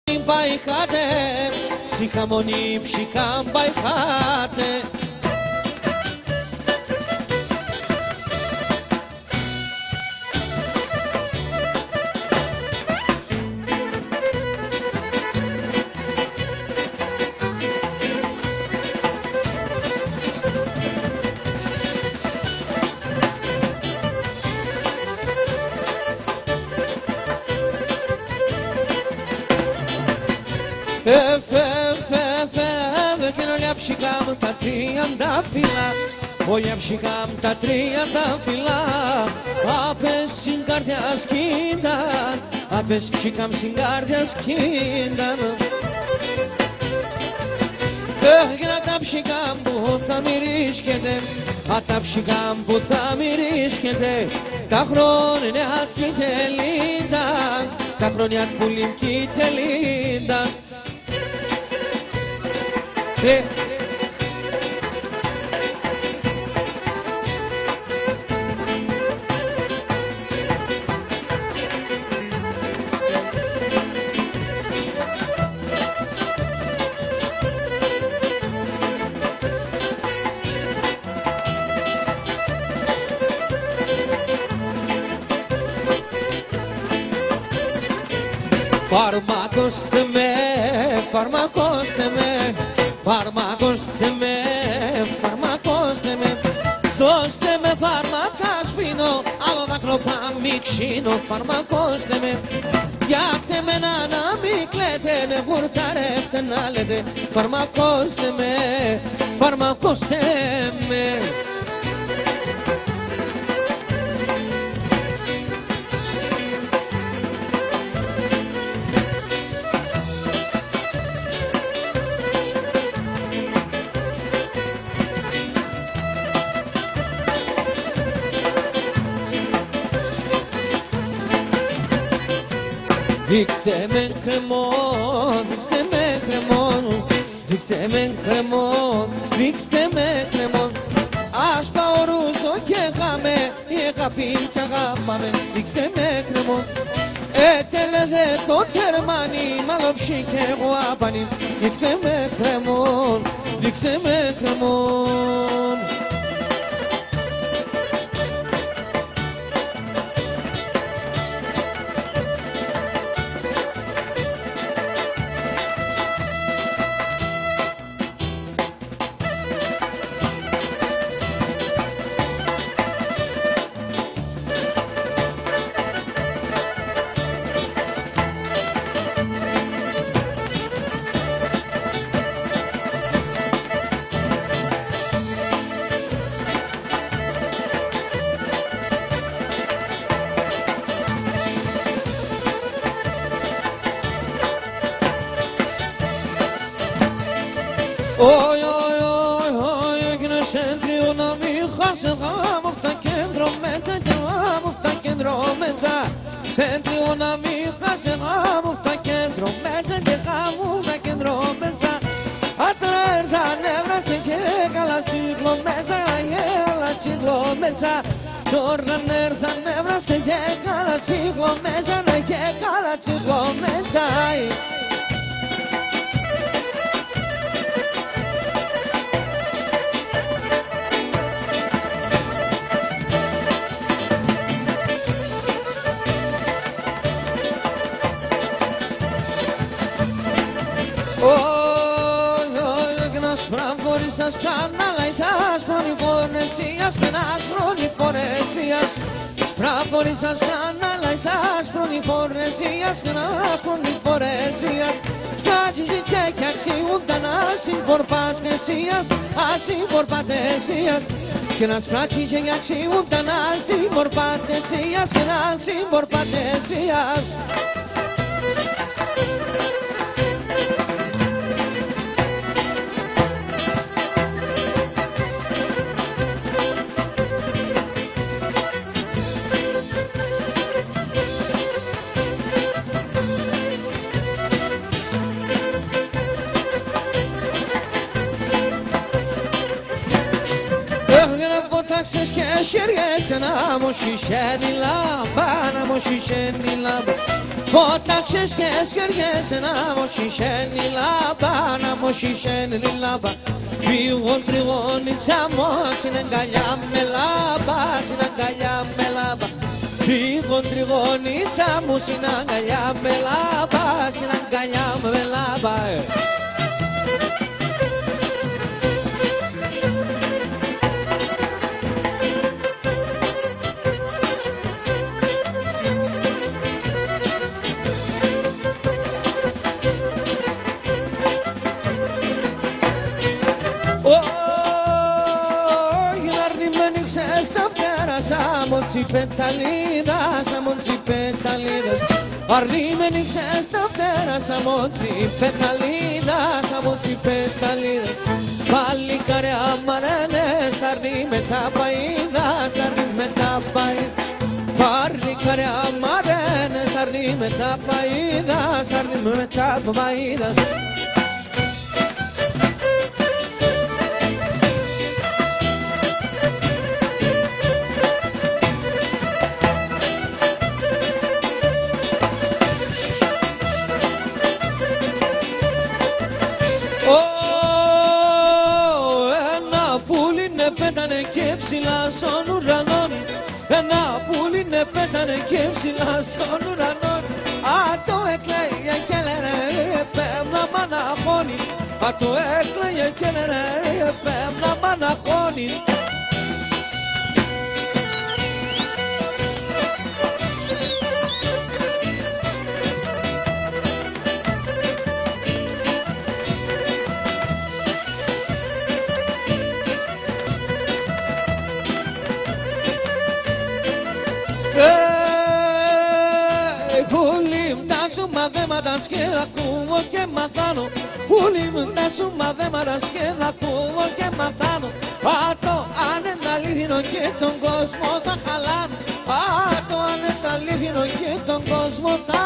Baihate, Sikamonim, Shikam Baihate. Yapshikam tatrianda fila, o yapshikam tatrianda fila, apes singardias kindan, apes shikam singardias kindan. Atapshikam butamiriskede, atapshikam butamiriskede, tachron nehat kitelindan, tachron yat kulim kitelindan. Φάρμακος με, φάρμακος με, φάρμακος με, φάρμακος με. Δώστε με φάρμακα σβήνω, άλλο δάκρυ μη ξύνω. Φάρμακος με, φτιάχτε με να μην κλαίτε, ναι βουρταρεύτε να λέτε. Φάρμακος με, φάρμακος με. Δείξτε με κρεμόν, δείξτε με κρεμόν, δείξτε με κρεμόν, δείξτε με κρεμόν. Ας πάω ρούσο και γάμε, η αγάπη κι αγάπαμε, δείξτε με κρεμόν. Τέλεδε το τερμάνι, μαλόψη και εγώ άπανη, δείξτε με κρεμόν, δείξτε με κρεμόν. Oi, oi, oi, oi, εκείνο σέντριο να μην χάσει γάμο στα κέντρο μέτσα και γάμο στα κέντρο μέτσα. Σέντριο να μην χάσει γάμο στα κέντρο μέτσα και γάμο στα κέντρο μέτσα. Άτρα έρθα νεύρασε και καλά τσίκλο μέτσα, έλα τσίκλο μέτσα. Τώρα έρθα νεύρασε και καλά τσίκλο μέτσα, και καλά τσίκλο μέτσα. Σας κανάλα εσάς προνηφορεσίας και ένας προνηφορεσίας. Σπράφορη σας κανάλα εσάς προνηφορεσίας και ένας προνηφορεσίας. Κάτσιζι και αξιούνταν ασυμφορπατεσίας, ασυμφορπατεσίας. Και ένας πράτσιζι και αξιούνταν ασυμφορπατεσίας και ένας ασυμφορπατεσίας. Τάξες και χέριες να μου συσένει λάμπα, να μου συσένει λάμπα. Φώταξες και σκέργεσαι να μου συσαίνει λάμπα, να μου συσαίνει λάμπα. Φύγον τριγώνιτσα μου στην αγκαλιά με λάμπα, στην αγκαλιά με λάμπα. Φύγον τριγώνιτσα μου στην αγκαλιά με λάμπα, στην αγκαλιά με λάμπα. Πεταλίδα, σαν πεταλίδα. Αρνήμενη ξέστα φτερά, σαν πεταλίδα, σαν πεταλίδα. Πάλι καριά μαρένες, αρνή με τα παΐδα, αρνή με τα παΐδα. Πάλι καριά μαρένες, αρνή με τα παΐδα, αρνή με τα παΐδα. Πέτανε και ψηλά στον ουρανό. Το έκλαιγε και λένε πέμνα μ' αναχώνει. Το έκλαιγε και λένε πέμνα μ' αναχώνει. Και ακούω και μαθάνω. Πουλί μου τα σου μαθαίματα και ακούω και μαθάνω. Το αν είναι αλήθινο και τον κόσμο θα χαλάνω. Το αν είναι αλήθινο και τον κόσμο θα